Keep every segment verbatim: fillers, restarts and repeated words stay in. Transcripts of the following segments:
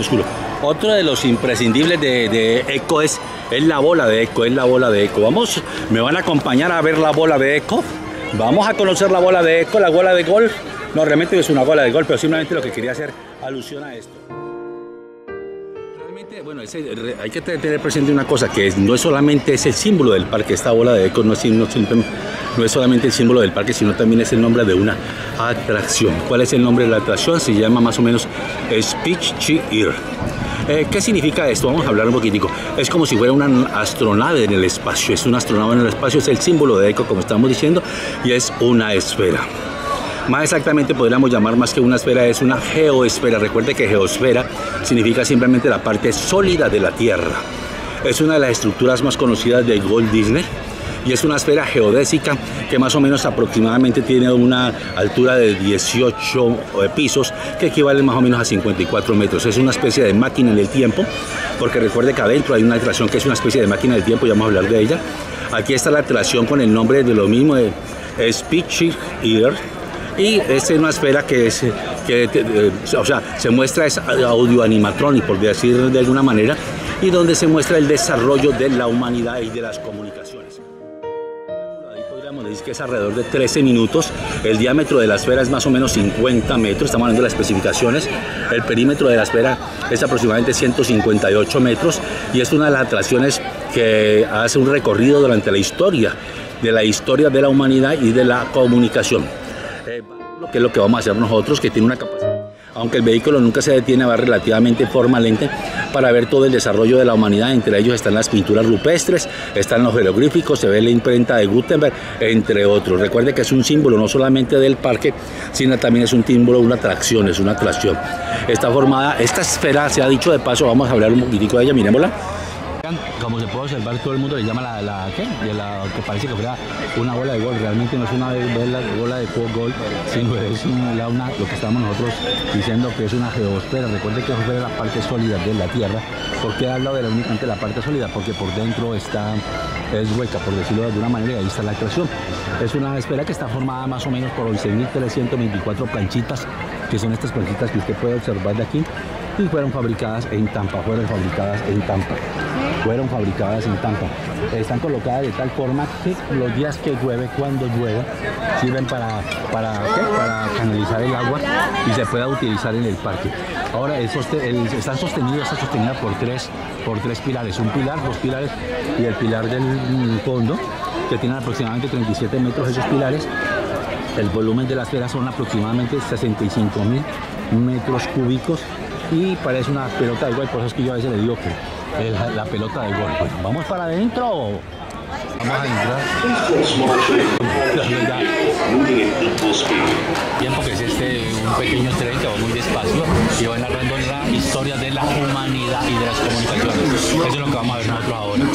oscuro. Otro de los imprescindibles de, de eco es, es la bola de eco, es la bola de eco. Vamos, me van a acompañar a ver la bola de eco. Vamos a conocer la bola de eco, la bola de golf. No, realmente es una bola de golf, pero simplemente lo que quería hacer alusión a esto. Realmente, bueno, ese, hay que tener presente una cosa, que es, no es solamente es el símbolo del parque, esta bola de eco no es, no, no es solamente el símbolo del parque, sino también es el nombre de una atracción. ¿Cuál es el nombre de la atracción? Se llama más o menos Spitfire. Eh, ¿Qué significa esto? Vamos a hablar un poquitico. Es como si fuera una astronave en el espacio. Es una astronave en el espacio, es el símbolo de eco, como estamos diciendo, y es una esfera. Más exactamente podríamos llamar más que una esfera, es una geoesfera. Recuerde que geosfera significa simplemente la parte sólida de la Tierra. Es una de las estructuras más conocidas de Walt Disney y es una esfera geodésica que más o menos aproximadamente tiene una altura de dieciocho pisos, que equivale más o menos a cincuenta y cuatro metros. Es una especie de máquina del tiempo, porque recuerde que adentro hay una atracción que es una especie de máquina del tiempo, ya vamos a hablar de ella. Aquí está la atracción con el nombre de lo mismo, de Spitfire. Y es una esfera que es, que, eh, o sea, se muestra es audio animatronic, por decir de alguna manera, y donde se muestra el desarrollo de la humanidad y de las comunicaciones. Ahí podríamos decir que es alrededor de trece minutos, el diámetro de la esfera es más o menos cincuenta metros, estamos hablando de las especificaciones, el perímetro de la esfera es aproximadamente ciento cincuenta y ocho metros y es una de las atracciones que hace un recorrido durante la historia, de la historia de la humanidad y de la comunicación. Eh, lo que es lo que vamos a hacer nosotros, que tiene una capacidad, aunque el vehículo nunca se detiene, va relativamente en forma lenta para ver todo el desarrollo de la humanidad. Entre ellos están las pinturas rupestres, están los jeroglíficos, se ve la imprenta de Gutenberg, entre otros. Recuerde que es un símbolo no solamente del parque, sino también es un símbolo, una atracción, es una atracción. Está formada, esta esfera, se ha dicho de paso, vamos a hablar un poquitico de ella, miremosla. Como se puede observar, todo el mundo le llama la, la, ¿qué? La que parece que fuera una bola de golf. Realmente no es una bola, bola de golf, sino es una, una, lo que estamos nosotros diciendo que es una geosfera. Recuerde que geosfera es la parte sólida de la Tierra. ¿Por qué hablo de la únicamente la parte sólida? Porque por dentro está, es hueca, por decirlo de alguna manera, y ahí está la atracción. Es una esfera que está formada más o menos por once mil trescientas veinticuatro planchitas, que son estas planchitas que usted puede observar de aquí, y fueron fabricadas en Tampa, fueron fabricadas en Tampa. Fueron fabricadas en Tampa. Están colocadas de tal forma que los días que llueve, cuando llueve, sirven para, para, ¿qué? para canalizar el agua y se pueda utilizar en el parque. Ahora, el soste el, están sostenidas, está sostenida por tres, por tres pilares. Un pilar, dos pilares y el pilar del fondo, que tienen aproximadamente treinta y siete metros esos pilares. El volumen de la esfera son aproximadamente sesenta y cinco mil metros cúbicos y parece una pelota de golf, por eso es que yo a veces le digo que La, la pelota de golf. Bueno, ¿vamos para adentro? Vamos a entrar. Tiempo que es este, un pequeño tren que va muy despacio y va narrando la historia de la humanidad y de las comunicaciones. Eso es lo que vamos a ver nosotros ahora.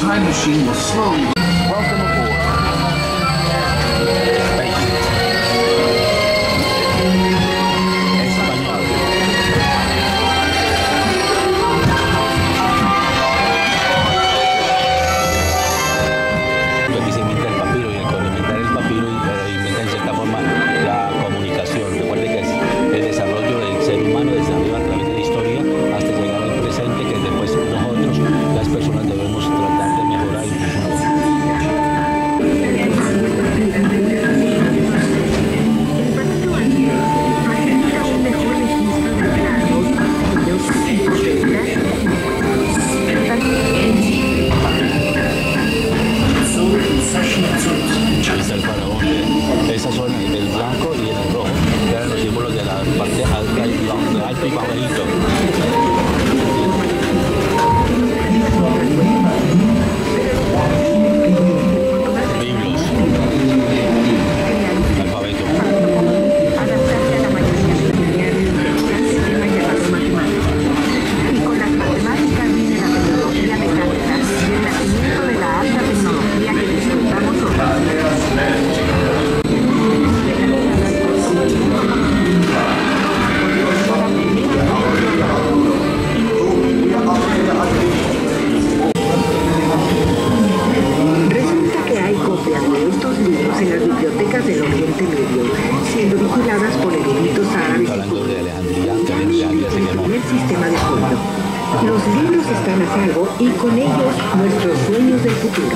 Los libros están a salvo y con ellos nuestros sueños del futuro.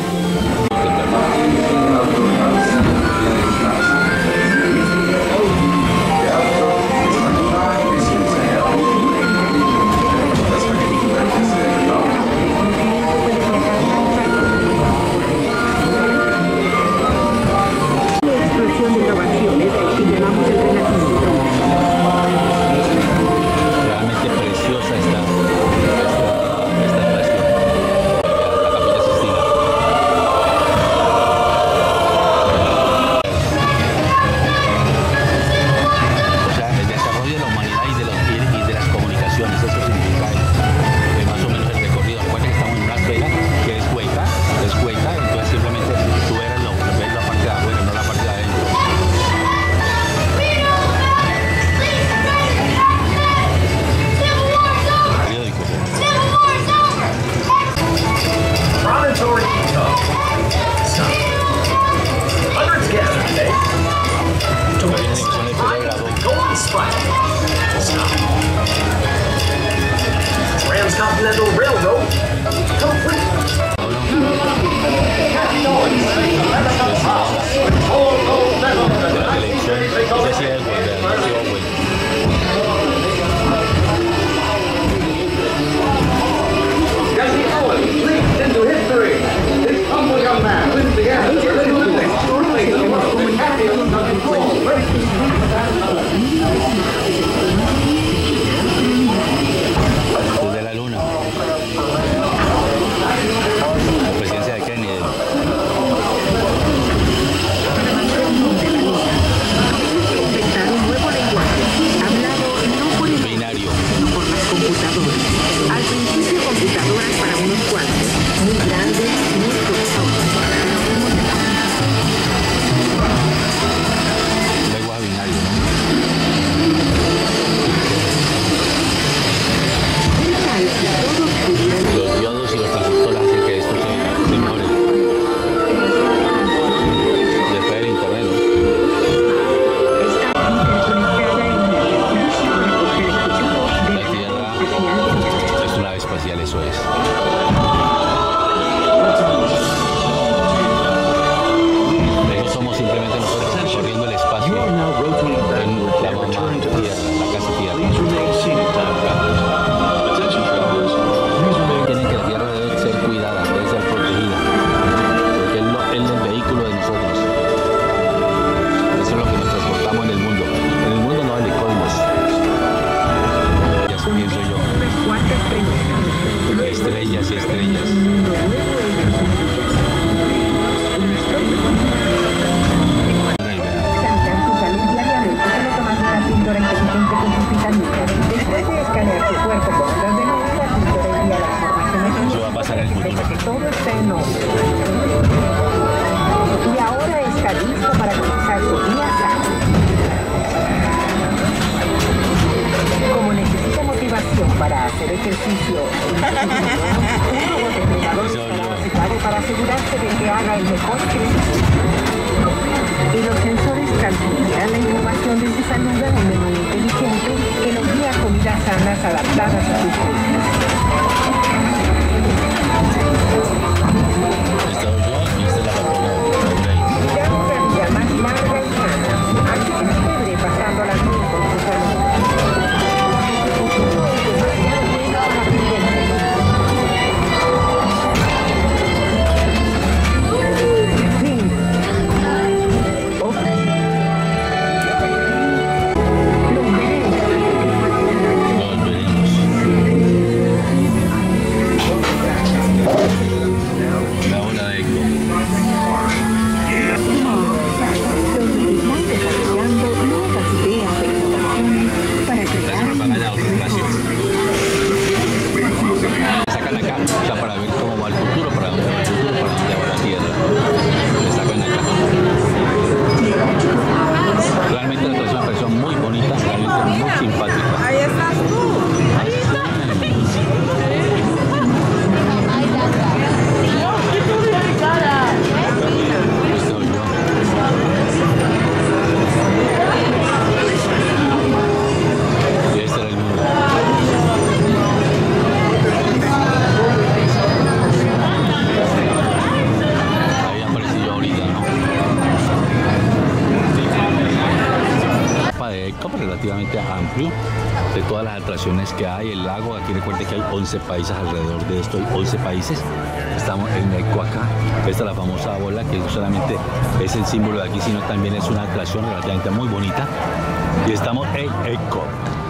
Transcontinental Railroad complete. Jesse Owens leaps into history. This humble young man lives together with the champions of control. De la luna. La presidencia de Kennedy. Inventar un nuevo lenguaje, hablado no por el Binario. sino por las computadoras. Al principio computadoras para unos cuantos, muy grandes, muy costosas. Lenguaje binario, ¿no? ¿Qué tal si todos pudieran Los diodos y los transistores hacen que esto se, se mejore. Después del internet, ¿no? estar interconectada en una servicio para recoger el futuro de La Tierra especial de es una nave espacial, eso es. Eso somos simplemente nosotros recorriendo el espacio en la mamá Tierra, la casa Tierra. Tienen que la Tierra debe ser cuidada, debe ser protegida, porque es, lo, es el vehículo de nosotros. Eso es lo que nos transportamos en el mundo. En el mundo no, en el cosmos. Ya eso pienso yo. unas cuantas preguntas. Estrellas y estrellas. Examinar su salud diariamente, solo tomando una píldora inteligente con sus vitaminas. Después de escanear su cuerpo con ondas de luz, la píldora envía la información Eso va a pasar en el futuro. que todo está en orden. Y ahora está listo para comenzar su día sano. Como necesita motivación para hacer ejercicio, un robot entrenador estará capacitado para asegurarse de que haga el mejor ejercicio. Y los sensores transmitirán la información de su salud a un menú inteligente que los guía a comidas sanas adaptadas a sus gustos. Esta soy yo y esta es la patrona de Ya una vida más larga y sana. Así que celebre pasándola bien con su salud. Su futuro es demasiado bueno para perderse. Fin. Ok. Los veremos. Nos veremos. atracciones que hay, el lago. Aquí recuerde que hay once países alrededor de esto, hay once países. Estamos en Eco acá. Esta es la famosa bola que no solamente es el símbolo de aquí, sino también es una atracción relativamente muy bonita. Y estamos en Eco.